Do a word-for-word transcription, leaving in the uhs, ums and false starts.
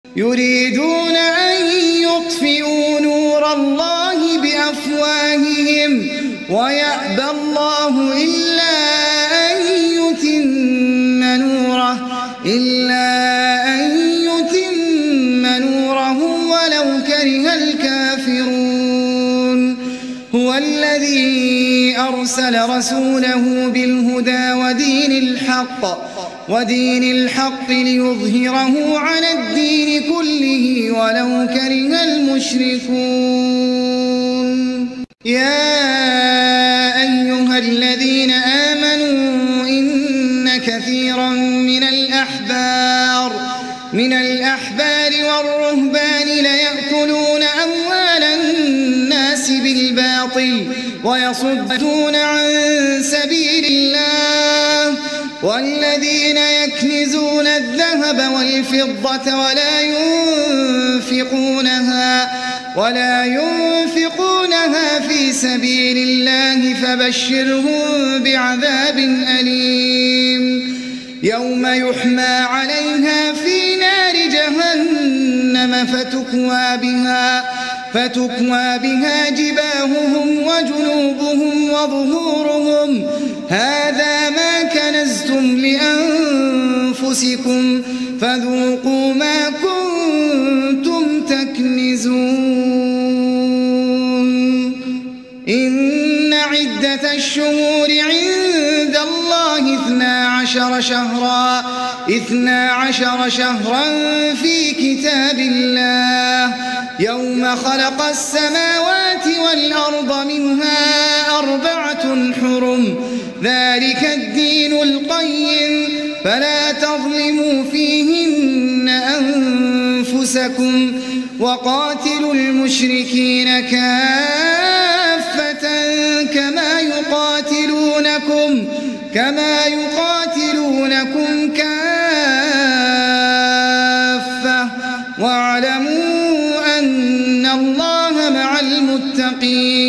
يريدون أن يطفئوا نور الله بأفواههم ويأبى الله إلا أن يتم نوره إلا أن يتم نوره ولو كره الكافرون. هو الذي أرسل رسوله بالهدى ودين الحق ودين الحق ليظهره على الدين كله ولو كره المشركون. يا أيها الذين آمنوا إن كثيرا من الأحبار من الأحبار والرهبان ليأكلون أموال الناس بالباطل ويصدون عن سبيل الله والذين يكنزون الذهب والفضة ولا ينفقونها ولا ينفقونها في سبيل الله فبشرهم بعذاب أليم يوم يحمى عليها في نار جهنم فتكوى بها فتكوى بها جباههم وجنوبهم وظهورهم هذا ما كنزتم لأنفسكم فذوقوا ما كنتم تكنزون. إن عدة الشهور عند الله اثنا عشر شهرا اثنا عشر شهرا في كتاب الله يوم خلق السماوات والأرض منها أربعة حرم ذلك الدين القيم فلا تظلموا فيهن أنفسكم وقاتلوا المشركين كافة كما يقاتلونكم كما يقاتلونكم كافة واعلموا أن الله مع المتقين.